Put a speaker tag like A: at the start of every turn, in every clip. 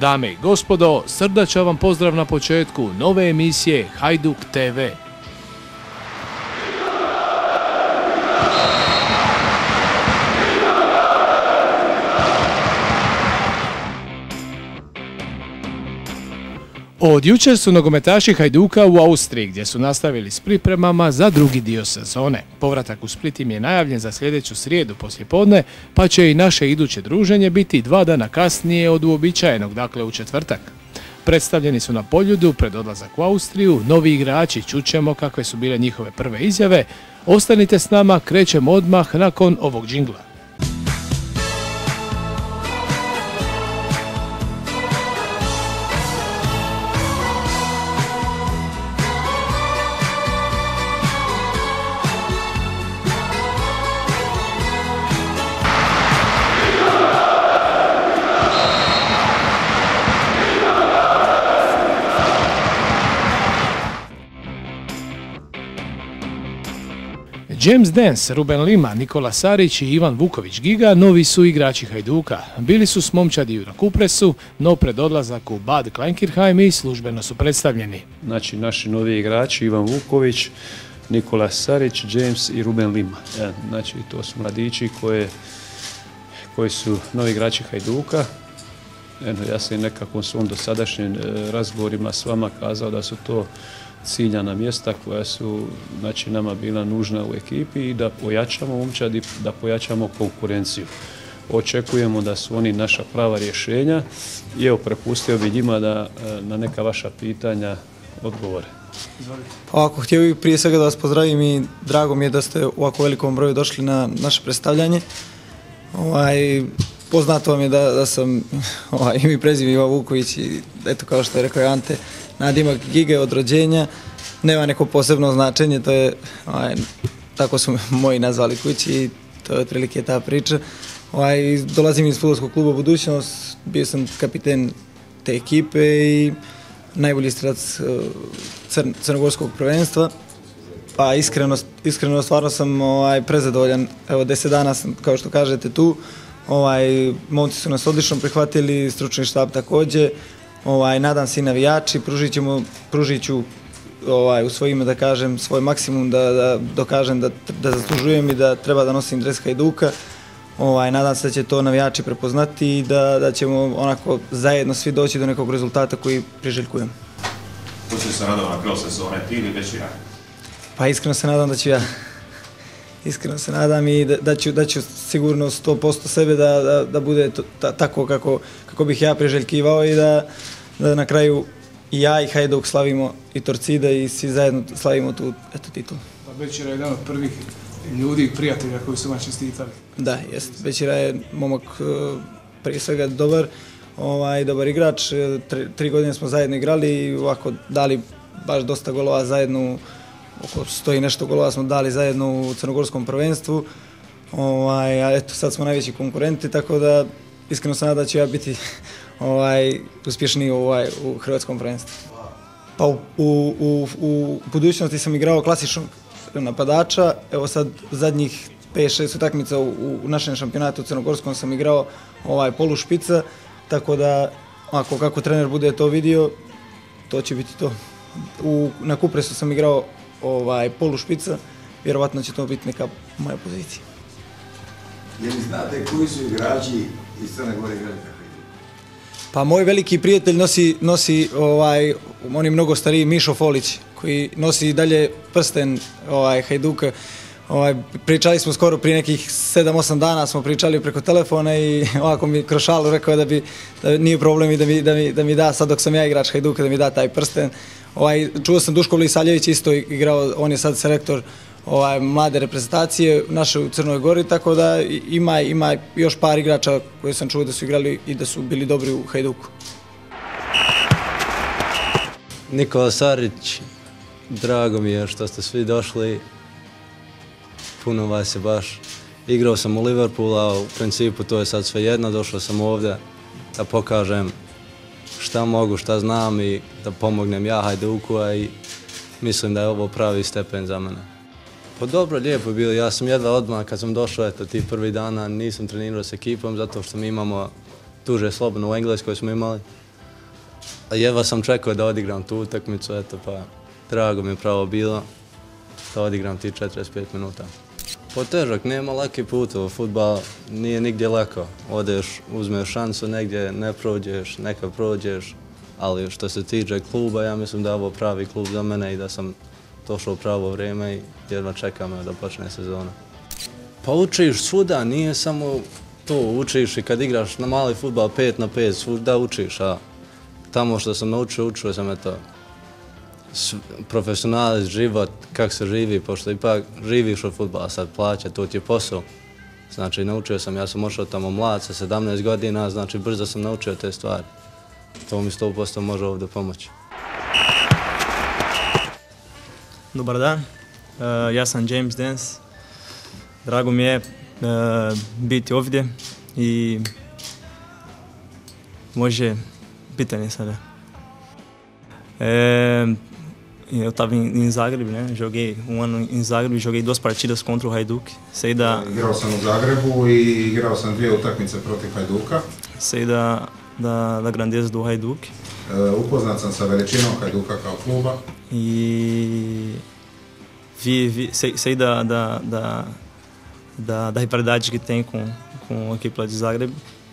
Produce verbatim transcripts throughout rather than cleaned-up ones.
A: Dame i gospodo, srdačan vam pozdrav na početku nove emisije Hajduk te ve. Od jučer su nogometaši Hajduka u Austriji gdje su nastavili s pripremama za drugi dio sezone. Povratak u Split im je najavljen za sljedeću srijedu poslijepodne, pa će i naše iduće druženje biti dva dana kasnije od uobičajenog, dakle u četvrtak. Predstavljeni su na Poljudu pred odlazak u Austriju, novi igrači, čućemo kakve su bile njihove prve izjave. Ostanite s nama, krećemo odmah nakon ovog džingla. James Dance, Ruben Lima, Nikola Sarić i Ivan Vuković Giga novi su igrači Hajduka. Bili su s momčadi na Kupresu, no pred odlazak u Bad Kleinkirchheim i službeno su predstavljeni.
B: Znači naši novi igrači Ivan Vuković, Nikola Sarić, James i Ruben Lima. Znači to su mladići koje, koji su novi igrači Hajduka. Ja sam nekako u svom dosadašnjim razgovorima s vama kazao da su to ciljana mjesta koja su znači, nama bila nužna u ekipi i da pojačamo momčad i da pojačamo konkurenciju. Očekujemo da su oni naša prava rješenja i evo prepustio bi njima da na neka vaša pitanja odgovore.
C: Ovako, htio bih prije svega da vas pozdravim i drago mi je da ste u ovako velikom broju došli na naše predstavljanje. Ovaj, poznato vam je da, da sam ovaj, ime i prezime Ivan Vuković i eto kao što je rekao Ante, nadimak Gige od rođenja, nema neko posebno značenje, to je, ovaj, tako su moji nazvali kući i to je otprilike ta priča. Ovaj, dolazim iz fudbalskog kluba Budućnost, bio sam kapiten te ekipe i najbolji strelac cr, crnogorskog prvenstva. Pa iskreno, iskreno stvarno sam ovaj, prezadovoljan, evo deset dana sam, kao što kažete, tu. Ovaj, momci su nas odlično prihvatili, stručni štab također. Ovaj, nadam se i navijači, pružit ćemo, pružit ću ovaj, u svojime da kažem svoj maksimum da, da dokažem da, da zaslužujem i da treba da nosim dres Hajduka. Ovaj, nadam se da će to navijači prepoznati i da, da ćemo onako zajedno svi doći do nekog rezultata koji priželjkujem.
D: Ko će se nadam na kraju sezone, ti ili već ja?
C: Pa iskreno se nadam da ću ja. Iskreno se nadam i da, da, ću, da ću sigurno sto posto sebe da, da, da bude to, ta, tako kako, kako bih ja priželjkivao i da, da na kraju i ja i Hajduk slavimo i Torcida i svi zajedno slavimo tu eto, titulu.
A: Bećira je jedan od prvih ljudi i prijatelja koji su vam čestitali.
C: Da, jest. Bećira je momak prije svega dobar, ovaj, dobar igrač. Tri, tri godine smo zajedno igrali i ovako dali baš dosta golova zajedno. Oko sto i nešto golova smo dali zajedno u crnogorskom prvenstvu, ovaj, a eto sad smo najveći konkurenti, tako da iskreno se nadam da ću ja biti ovaj, uspješniji ovaj, u hrvatskom prvenstvu. Pa u, u, u, u budućnosti sam igrao klasičnog napadača, evo sad zadnjih pet šest utakmica u, u našem šampionatu crnogorskom sam igrao ovaj, polu špica, tako da ako kako trener bude to vidio, to će biti to. U, na Kupresu sam igrao ovaj, polu špica, vjerovatno će to biti neka moja pozicija.
E: Je li znate koji su igrači iz Crne Gore igrali kako idu?
C: Pa moj veliki prijatelj nosi, nosi ovaj, on je mnogo stariji, Mišo Folić, koji nosi i dalje prsten ovaj, Hajduka. Ovaj, pričali smo skoro prije nekih sedam osam dana, smo pričali preko telefona i ovako mi kroz šalu rekao da, bi, da nije problem i da mi, da, mi, da mi da, sad dok sam ja igrač Hajduka, da mi da taj prsten. Ovaj, čuo sam Duško Vlisaljević isto igrao, on je sad selektor ovaj, mlade reprezentacije naše u Crnoj Gori, tako da ima, ima još par igrača koje sam čuo da su igrali i da su bili dobri u Hajduku.
F: Nikola Sarić, drago mi je što ste svi došli, puno vas je baš. Igrao sam u Liverpoolu, a u principu to je sad sve jedno, došao sam ovdje da pokažem šta mogu, šta znam i da pomognem ja Hajduku, a i mislim da je ovo pravi stepen za mene. Pa dobro, lijepo je bilo. Ja sam jedva odmah kad sam došao, eto, ti prvi dana nisam trenirao s ekipom zato što mi imamo duže slobodno u Engleskoj smo imali. jedva sam čekao da odigram tu utakmicu, eto pa drago mi je pravo bilo da odigram ti četrdeset pet minuta. Potežak, nema laki put, fudbal nije nigdje lako. Odeš, uzmeš šansu negdje, ne prođeš, neka prođeš, ali što se tiče kluba, ja mislim da je ovo pravi klub za mene i da sam došao u pravo vrijeme i jedva čekam da počne sezona. Pa učiš svuda, nije samo to, učiš i kad igraš na mali fudbal pet na pet, svuda učiš, a tamo što sam naučio, učio sam eto profesionalist, život, kako se živi, pošto ipak živiš od fudbala, sad plaća, to ti je posao. Znači, naučio sam, ja sam ošao tamo mlad sa sedamnaest godina, znači brzo sam naučio te stvari. To mi sto posto može ovdje pomoći.
G: Dobar dan, uh, ja sam James Dance. Drago mi je uh, biti ovdje i može pitanje sada. É, eu estava em, em Zagreb, né? Joguei um ano em Zagreb, joguei duas partidas contra o Hajduk. Sei da.
H: Igrao sam u Zagrebu i igrao sam dvije utakmice protiv Hajduka.
G: Sei da da, da grandeza do Hajduk.
H: Uh, upoznat sam sa veličinom Hajduka kao kluba.
G: E vi, vi sei, sei da da da da da rivalidade que tem com com a equipe lá de Zagreb.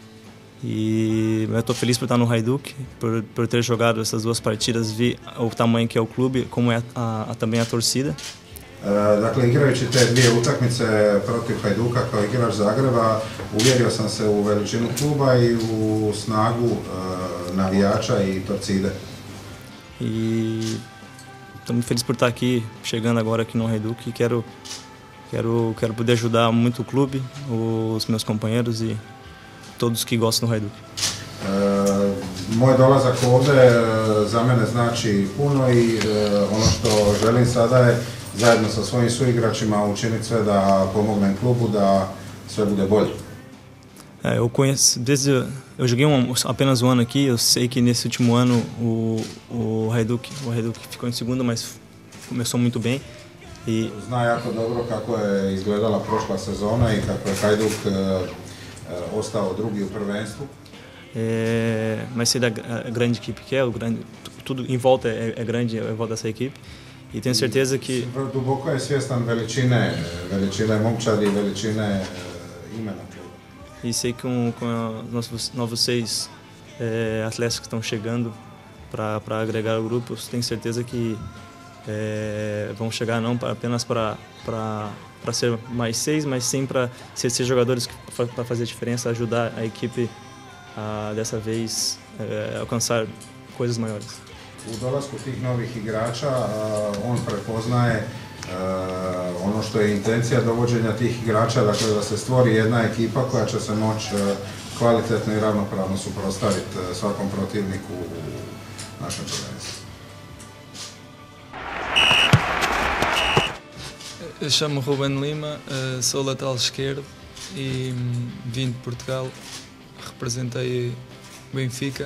G: E eu estou feliz por estar no Hajduk, por, por ter jogado essas duas partidas, vi o tamanho que é o clube, como é a, a, também a torcida.
H: Uh, dakle, igrajući te dvije utakmice protiv Hajduka kao igrač Zagreba, uvjerio sam se u veličinu kluba i u snagu uh, navijača i torcide.
G: E estou muito feliz por estar aqui, chegando agora aqui no Hajduk e quero, quero, quero poder ajudar muito o clube, os meus companheiros e todos que gostam do Hajduk.
H: E, moj dolazak ovdje za mene znači puno i e, ono što želim sada je zajedno sa svojim suigračima učiniti sve da pomognem klubu da sve bude bolje.
G: É, eu conheço, desde eu joguei um, apenas um ano aqui, eu sei que nesse último ano o, o Hajduk, o Hajduk ficou em segundo, mas começou muito bem. I
H: zna jako dobro kako je izgledala prošla sezona i kako je Hajduk e, ostao drugi u prvenstvu.
G: É, mas sei da grande equipe que é, o grande, tudo em volta é, é grande, em volta dessa equipe. E tenho certeza que
H: duboko je svjestan veličine, veličine momčadi, veličine imena kluba.
G: E sei que com, com nossos novos seis é, atletas que estão chegando para para agregar o grupo, tenho certeza que é, vão chegar não pra, apenas para para para ser mais seis, mas sim para ser, ser jogadores para fazer diferença, ajudar a equipe a dessa vez é, alcançar coisas maiores.
H: U dolasku tih novih igrača on prepoznaje ono što je intencija dovođenja tih igrača, dakle da se stvori jedna ekipa koja će se moći kvalitetno i ravnopravno suprotstaviti svakom protivniku u našem prvenstvu.
I: Eu chamo Ruben Lima, sou lateral esquerdo e vim de Portugal, representei Benfica,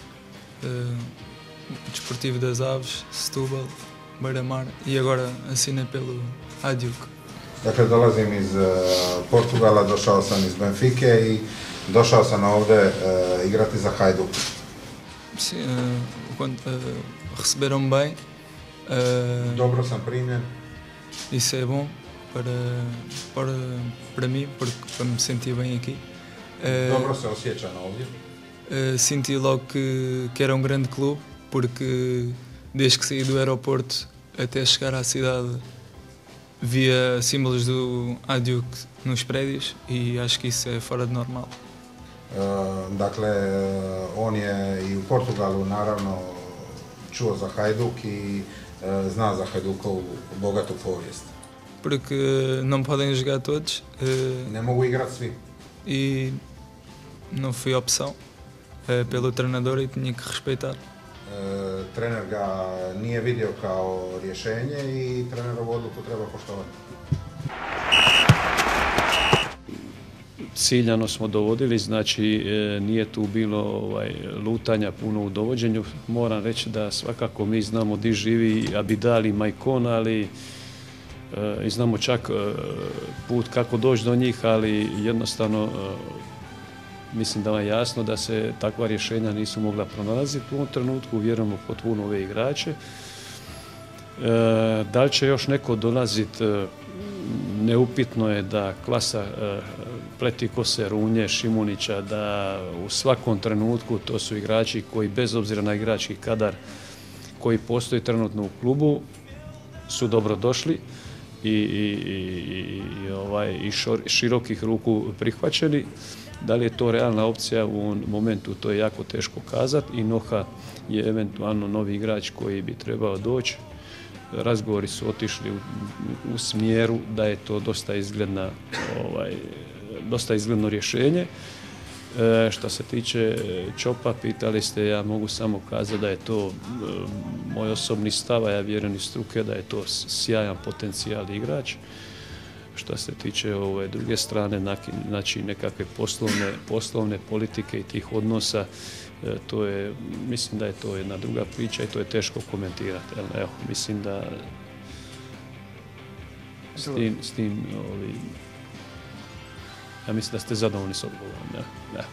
I: Desportivo das Aves, Setúbal, Beira-Mar e agora assinei pelo Hajduk.
H: Dakle, dolazim iz Portugala, došao sam iz Benfike i došao sam ovdje uh, igrati za Hajduk.
I: Sim, uh, uh, receberam-me bem. Uh,
H: Dobro sam primljen.
I: Isso é bom para, para, para mim, porque para me sentir bem aqui. Uh,
H: Dobro se osjećam ovdje.
I: Uh, senti logo que, que era um grande clube, porque desde que saí do aeroporto até chegar à cidade via símbolos do Hajduk nos prédios e acho que isso é fora de normal.
H: Uh, dakle, on je i u Portugalu naravno čuo za Hajduk i uh, zna za Hajdukovu bogatu povijest.
I: Porque não podem jogar todos. Uh,
H: ne mogu igrati svi.
I: E não foi opção uh, pelo treinador e tinha que respeitar.
H: Uh, trener ga nije vidio kao rješenje i trenerovu odluku treba poštovati.
B: Ciljano smo dovodili, znači nije tu bilo ovaj, lutanja puno u dovođenju. Moram reći da svakako mi znamo di živi Abidal i Maicon, ali e, znamo čak e, put kako doći do njih, ali jednostavno e, mislim da vam je jasno da se takva rješenja nisu mogla pronalaziti u ovom trenutku, vjerujemo potpuno ove igrače. E, da li će još neko dolaziti, neupitno je da klasa e, Pletikose, Runje, Šimunića, da u svakom trenutku to su igrači koji bez obzira na igrački kadar koji postoji trenutno u klubu su dobrodošli i, i, i, i, ovaj, i šor, širokih ruku prihvaćeni. Da li je to realna opcija u ovom momentu, to je jako teško kazati i Noha je eventualno novi igrač koji bi trebao doći. Razgovori su otišli u, u smjeru da je to dosta izgledna, ovaj, dosta izgledno rješenje. E, što se tiče Čopa, pitali ste, ja mogu samo kazati da je to e, moj osobni stav, a ja vjerujem iz struke da je to sjajan potencijal igrač. Što se tiče ove druge strane, znači nekakve poslovne, poslovne politike i tih odnosa, e, to je, mislim da je to jedna druga priča i to je teško komentirati. Evo, mislim da s tim, s tim ovi, ja mislim da ste zadovoljni s odgovorom. Ne? Ne.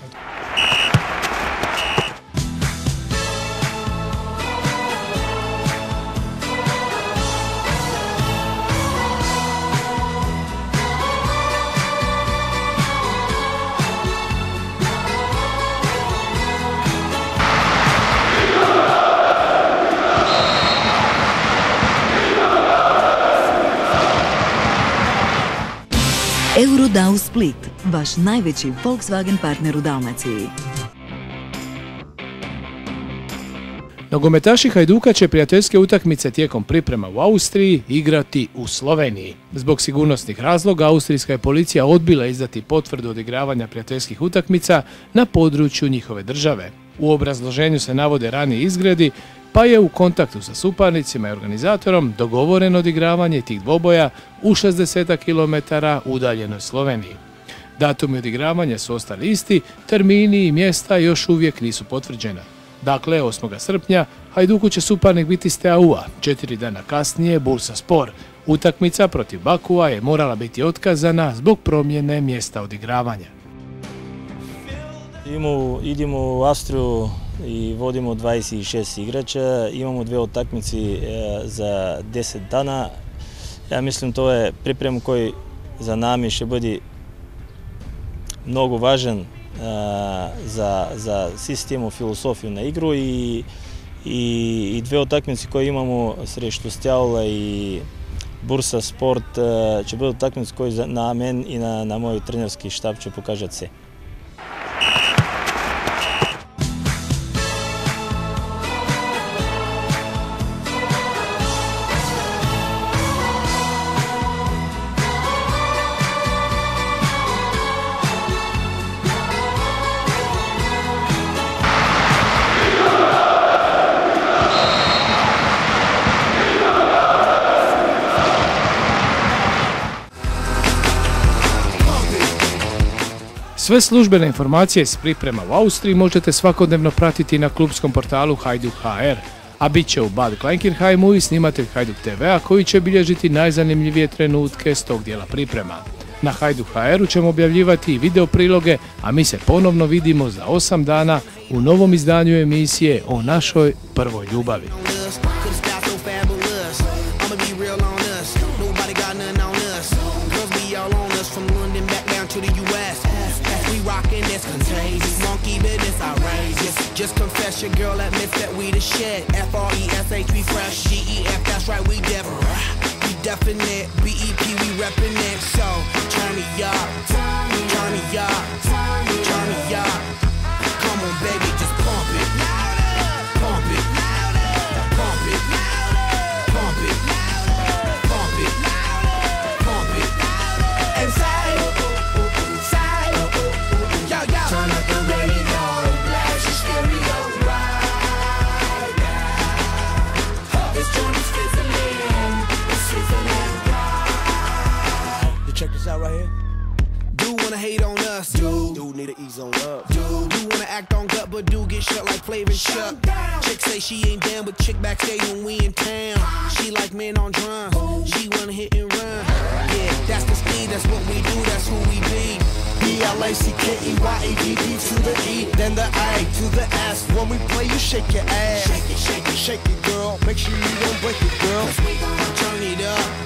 J: Eurodau Split, vaš najveći Volkswagen partner u Dalmaciji.
A: Nogometaši Hajduka će prijateljske utakmice tijekom priprema u Austriji igrati u Sloveniji. Zbog sigurnosnih razloga austrijska je policija odbila izdati potvrdu odigravanja prijateljskih utakmica na području njihove države. U obrazloženju se navode raniji izgredi, pa je u kontaktu sa suparnicima i organizatorom dogovoreno odigravanje tih dvoboja u šezdeset kilometara udaljenoj Sloveniji. Datumi odigravanja su ostali isti, termini i mjesta još uvijek nisu potvrđena. Dakle, osmog srpnja Hajduku će suparnik biti Steaua, četiri dana kasnije Bursaspor. Utakmica protiv Bakua je morala biti otkazana zbog promjene mjesta odigravanja.
K: Idemo u Austriju i vodimo dvadeset šest igrača, imamo dve utakmici za deset dana. Ja mislim to je priprem koji za nami će biti mnogo važan za, za sistemu, filosofiju na igru i, i, i dve utakmice koje imamo sreštu Steaua i Bursasport će biti utakmice koje na men i na, na moj trenerski štab će pokažati se.
A: Sve službene informacije s priprema u Austriji možete svakodnevno pratiti na klubskom portalu Hajduk H R, a bit će u Bad Kleinkirchheimu i snimatelj Hajduk T V-a koji će bilježiti najzanimljivije trenutke s tog dijela priprema. Na Hajduk H R-u ćemo objavljivati i video priloge, a mi se ponovno vidimo za osam dana u novom izdanju emisije o našoj prvoj ljubavi.
L: Rockin' this contagious, monkey business outrageous. Just confess your girl admits that we the shit. F R E S H, we fresh. G E F, that's right, we different. We definite. B E P, we reppin' it. So, turn me up, turn me up, turn me up. Come on, baby, just pump it, pump it, pump it, pump it, pump it, pump it. And say. Check this out right here. Do wanna hate on us, dude. Do need to ease on up, dude. Do wanna act on gut, but do get shut like Flavor Chuck. Chick say she ain't down, but chick backstage when we in town. She like men on drums. She wanna hit and run. Yeah, that's the speed. That's what we do. That's who we be. L A C K E Y A D D to the E, then the A to the S. When we play, you shake your ass. Shake it, shake it, shake it, girl. Make sure you don't break it, girl. Turn it up.